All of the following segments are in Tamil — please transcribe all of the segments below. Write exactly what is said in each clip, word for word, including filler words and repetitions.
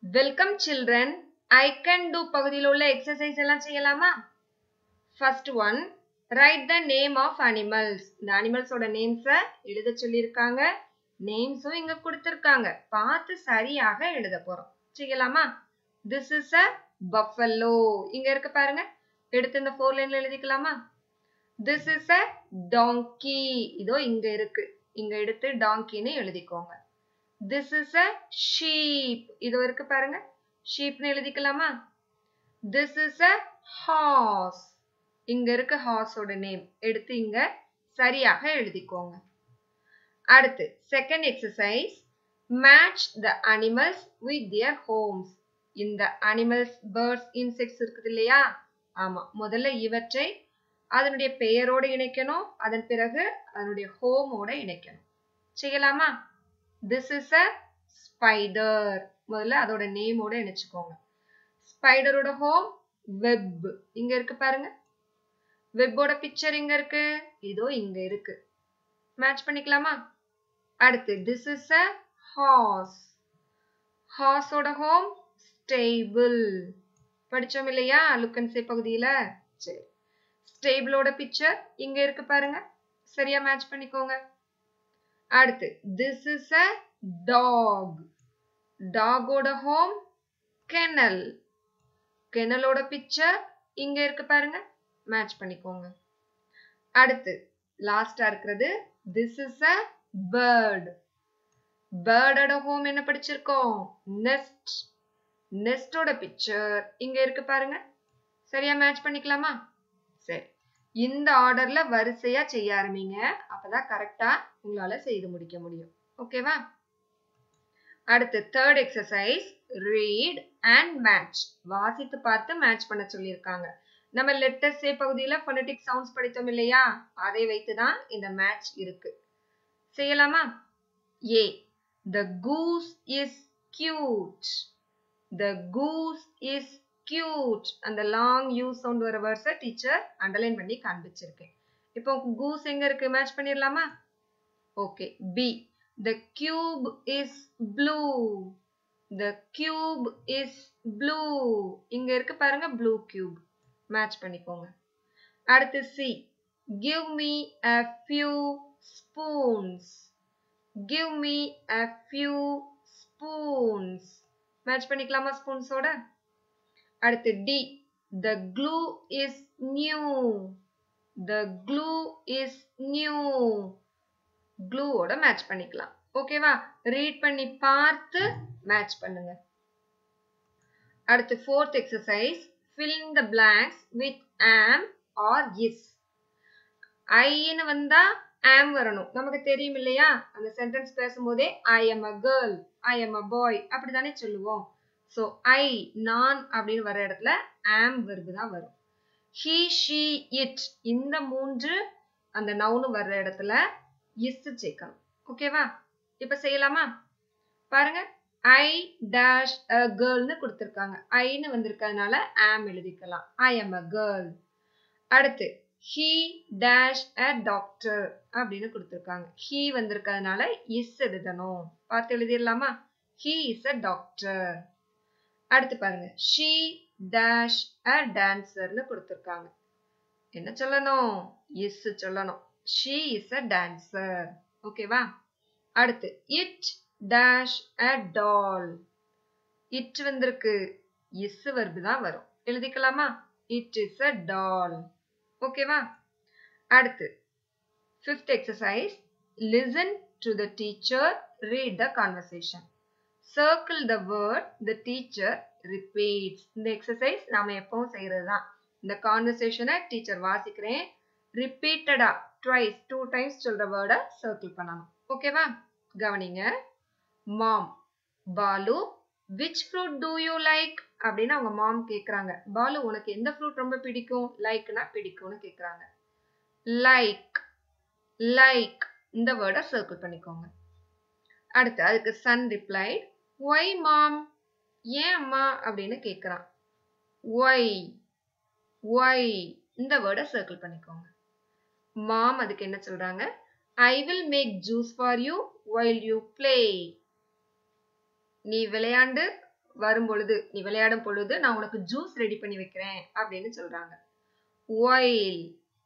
Welcome children. I can do பகுதியில் உள்ள exercise எல்லாம் செய்யலாமா? First one, write the name of animals. இந்த animals ஓட names எழுத சொல்லியிருக்காங்க. Names-உம் இங்க கொடுத்திருக்காங்க. பார்த்து சரியாக எழுத போறோம். செய்யலாமா? This is a buffalo. இங்க இருக்கு பாருங்க. எடுத்து இந்த four லைன்ல எழுதிக்கலாமா? This is a donkey. இதோ இங்க இருக்கு. இங்க எடுத்து donkey-ன்னு எழுதிக்கோங்க. This is a sheep. இதோ இருக்கு பாருங்க. sheep-ன்னு எழுதிக்கலாமா? This is a horse. இங்க இருக்க horse-ஓட name. எடுத்து இங்க சரியாக எழுதிக்கோங்க. அடுத்து second exercise. Match the animals with their homes. இந்த animals, birds, insects இருக்குது இல்லையா? ஆமா. முதல்ல இவற்றை அதனுடைய பெயரோடு இணைக்கணும். அதன் பிறகு அதனுடைய home-ஓட இணைக்கணும். செய்யலாமா? This is a spider. முதல்ல அதோட நேமோட இணைச்சுக்கோங்க. ஸ்பைடரோட ஹோம் web. இங்க இருக்கு பாருங்க. வெப்போட பிக்சர் இங்க இருக்கு. இதோ இங்க இருக்கு. மேட்ச் பண்ணிக்கலாமா? அடுத்து this is a horse. horse ஓட ஹோம் stable. படிச்சோம் இல்லையா look and say பகுதியில? சரி. ஸ்டேபிளோட பிக்சர் இங்க இருக்கு பாருங்க. சரியா மேட்ச் பண்ணிக்கோங்க. அடுத்து this is a dog. dog ஓட home kennel. kennel ஓட picture இங்க இருக்கு பாருங்க. மேட்ச் பண்ணிக்கோங்க. அடுத்து லாஸ்டா இருக்குது this is a bird. bird ஓட home என்ன படிச்சிருக்கோம்? nest. nest ஓட picture இங்க இருக்கு பாருங்க. சரியா மேட்ச் பண்ணிக்கலாமா? சரி. இந்த ஆர்டர்ல வரிசையா செய்ய ஆரம்பிங்க. அப்பதான் கரெக்டா உங்களால செய்து முடிக்க முடியும். ஓகேவா? அடுத்து third exercise, read and match. வாசித்து பார்த்து மேட்ச் பண்ண சொல்லியிருக்காங்க. நம்ம letter say பகுதியில phonetic sounds படித்தோம் இல்லையா? அதை வைத்து தான் இந்த மேட்ச் இருக்கு. செய்யலாமா? A. The goose is cute. The goose is cute. அந்த long u sound வர words டீச்சர் அண்டர்லைன் பண்ணி காண்பிச்சிருக்கேன். இப்போ goose எங்க இருக்கு? மேட்ச் பண்ணிரலாமா? Okay. B. The cube is blue. The cube is blue. இங்க இருக்கு பாருங்க blue cube. மேட்ச் பண்ணிக்கோங்க. அடுத்து C. Give me a few spoons. Give me a few spoons. Match பண்ணிக்கலாமா spoons ஓட? அடுத்து D. The glue is new. The glue is new. glue ஓட மேட்ச் பண்ணிக்கலாம். ஓகேவா? ரீட் பண்ணி பார்த்து மேட்ச் பண்ணுங்க. அடுத்து fourth exercise. Fill in the blanks with am or is. I ன்னு வந்தா am வரணும். நமக்கு தெரியும் இல்லையா? அந்த சென்டென்ஸ் பேசும்போதே I am a girl, I am a boy அப்படிதானே சொல்லுவோம். So I, நான் அப்படின்னு வர இடத்துல am verb தான் வரும். He, she, it இந்த மூன்று அந்த நவுன் வர்ற இடத்துல is சேர்க்கணும். ஓகேவா? இப்ப செய்யலாமா? பாருங்க. I dash a girl ன்னு கொடுத்திருக்காங்க. I ன்னு வந்திருக்கிறதுனால am எழுதிக்கலாம். I am a girl. அடுத்து he dash a doctor அப்படின்னு கொடுத்திருக்காங்க. he வந்திருக்கிறதுனால is எழுதணும். பார்த்து எழுதிடலாமா? He is a doctor. அடுத்து பாருங்க. she dash a dancer ன்னு கொடுத்திருக்காங்க. என்ன சொல்லணும்? is சொல்லணும். she is a dancer. ஓகேவா? அடுத்து it dash a doll. it வந்திருக்கு. is verb தான் வரும். எழுதிக்கலாமா? it is a doll. ஓகேவா? அடுத்து fifth exercise. Listen to the teacher, read the conversation. Circle the word the teacher repeats. இந்த exercise நாம எப்பவும் செய்யறதுதான். இந்த conversation டீச்சர் வாசிக்கிறேன். ரிப்பீட்டடா twice, two times சொல்ற வேர்ட சர்க்கிள் பண்ணணும். ஓகேவா? கவனிங்க. மாம். Balu, which fruit do you like? அப்படின்னு அவங்க மாம் கேக்குறாங்க. பாலு உனக்கு எந்த ஃப்ரூட் ரொம்ப பிடிக்கும்? லைக்னா பிடிக்கும்னு கேக்குறாங்க. லைக். லைக் இந்த வேர்ட சர்க்கிள் பண்ணிக்கோங்க. அடுத்து அதுக்கு சன் ரிப்ளைட், why மாம்? ஏன் அம்மா அப்படின்னு கேக்குறான். why. why இந்த வேர்ட சர்க்கிள் பண்ணிக்கோங்க. மாம் அதுக்கு என்ன சொல்றாங்க? I will make juice for you while you play. நீ விளையாண்டு வரும் பொழுது நீ விளையாடும் பொழுது நான் உனக்கு ஜூஸ் ரெடி பண்ணி வைக்கிறேன் அப்படின்னு சொல்றாங்க. while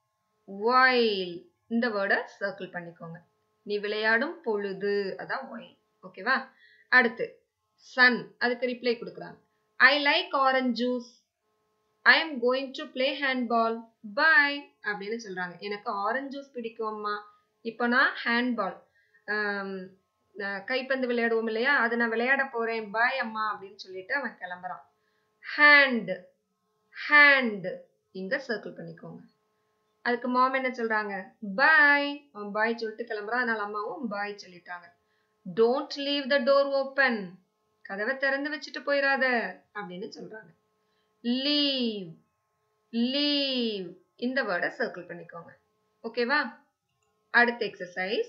while இந்த வேர்டை சர்க்கிள் பண்ணிக்கோங்க. நீ விளையாடும் பொழுது அதான் while. ஓகேவா? அடுத்து சன் அதுக்கு ரிப்ளை கொடுக்குறாங்க. I like orange juice. I am going to play handball. Bye அப்படின்னு சொல்றாங்க. எனக்கு ஆரஞ்சு ஜூஸ் பிடிக்கும்மா. இப்போ நான் ஹேண்ட்பால் கைப்பந்து விளையாடுவோம் இல்லையா, அதை நான் விளையாட போறேன். பாய் அம்மா அப்படின்னு சொல்லிட்டு அவன் கிளம்புறான். ஹேண்ட் ஹேண்ட் இங்க சர்க்கிள் பண்ணிக்கோங்க. அதுக்கு மாம் என்ன சொல்றாங்க? பாய். அவன் பாய் சொல்லிட்டு கிளம்புறான். அதனால அம்மாவும் பாய் சொல்லிட்டாங்க. Don't leave the door open. கதவை திறந்து வச்சுட்டு போயிடாத அப்படின்னு சொல்றாங்க. லீவ் லீவ் இந்த வேர்டை சர்க்கிள் பண்ணிக்கோங்க. ஓகேவா? அடுத்த exercise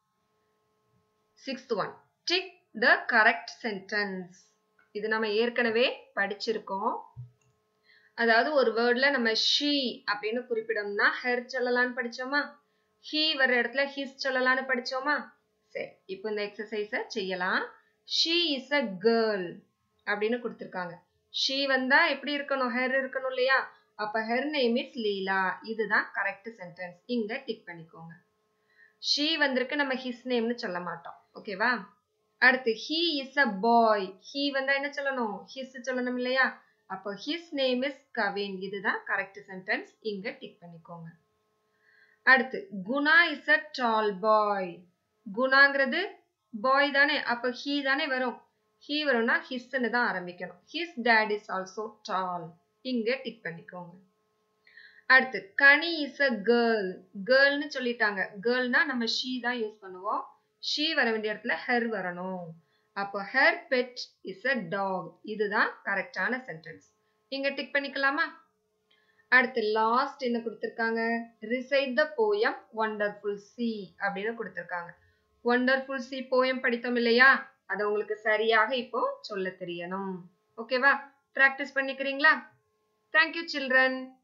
sixth one. Tick the correct sentence. இது நம்ம ஏற்கனவே படிச்சிருக்கோம். அதாவது ஒரு வேர்ட்ல நம்ம ஷீ அப்படின்னு குறிப்பிடணும்னா ஹெர் சொல்லலான்னு படிச்சோமா, ஹீ வர இடத்துல ஹிஸ் சொல்லலான்னு படிச்சோமா. சரி, இப்போ இந்த எக்ஸசைஸை செய்யலாம். ஷீ இஸ் அ கேர்ள் அப்படின்னு கொடுத்துருக்காங்க. ஷீ வந்தா எப்படி இருக்கணும்? ஹெர் இருக்கணும் இல்லையா? அப்ப ஹெர் நேம் இஸ் லீலா. இதுதான் கரெக்ட் சென்டென்ஸ். இங்க டிக் பண்ணிக்கோங்க. ஷீ வந்திருக்கு, நம்ம ஹிஸ் நேம்னு சொல்ல மாட்டோம். ஓகேவா? அடுத்து he is a boy. He வந்தா என்ன சொல்லணும்? ஹிஸ் சொல்லணும் இல்லையா? அப்போ ஹிஸ் நேம் இஸ் கவின். இதுதான் கரெக்ட் சென்டென்ஸ். இங்க டிக் பண்ணிக்கோங்க. அடுத்து குணா இஸ் அ டால் பாய். குணாங்கிறது பாய் தானே, அப்ப ஹீ தானே வரும். ஹீ வரும்னா ஹிஸ்ன்னு தான் ஆரம்பிக்கணும். His dad is also tall. இங்க டிக் பண்ணிக்கோங்க. அடுத்து கனி இஸ் அ கேர்ள். கேர்ள்னு சொல்லிட்டாங்க. கேர்ள்னா நம்ம ஷீ தான் யூஸ் பண்ணுவோம். ஷீ வர வேண்டிய இடத்துல ஹெர் வரணும். அப்போ her pet is a dog. இதுதான் கரெக்டான சென்டென்ஸ். இங்க டிக் பண்ணிக்கலாமா? அடுத்து லாஸ்ட் என்ன கொடுத்திருக்காங்க? Recite the poem wonderful sea அப்படின்னு கொடுத்திருக்காங்க. வண்டர்ஃபுல் சி போயம் படித்தோம் இல்லையா? அதை உங்களுக்கு சரியாக இப்போ சொல்ல தெரியணும். ஓகேவா? பிராக்டிஸ் பண்ணிக்கிறீங்களா? Thank you children.